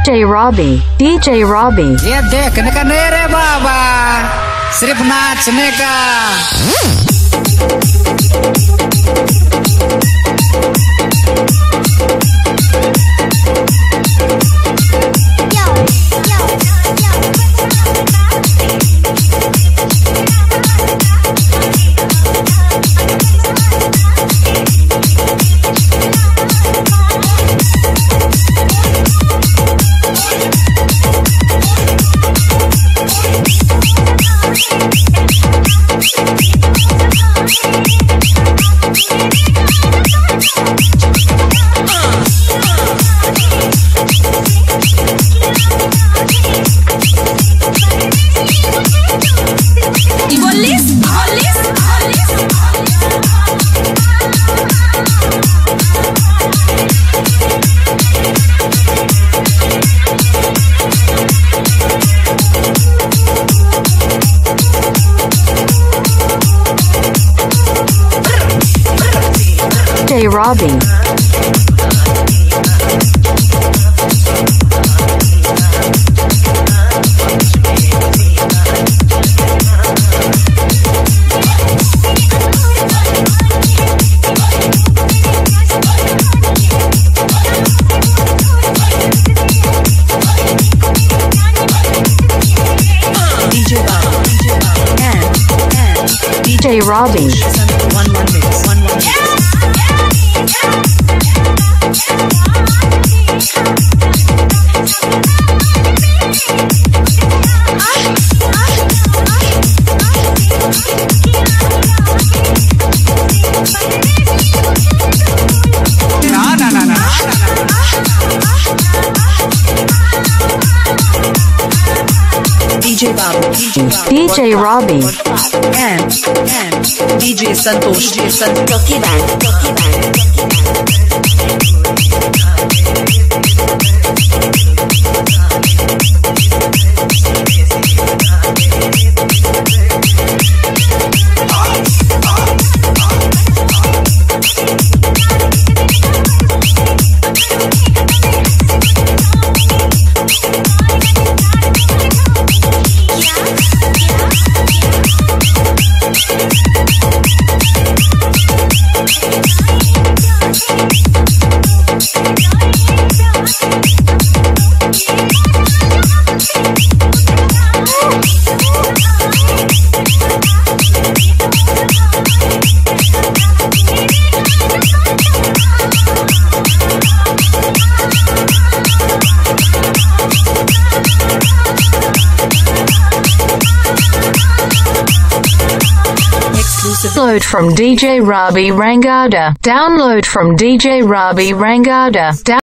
DJ Robbie, DJ Robbie। ये देखने का नहीं रे बाबा, सिर्फ नाचने का। DJ Robbie। DJ Robbie। DJ Babu, DJ Robbie and DJ Santosh, Rocky Band. Download from DJ Robbie Rangada. Download from DJ Robbie Rangada.